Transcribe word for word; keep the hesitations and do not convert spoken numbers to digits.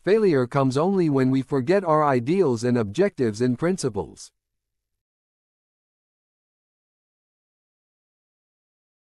Failure comes only when we forget our ideals and objectives and principles.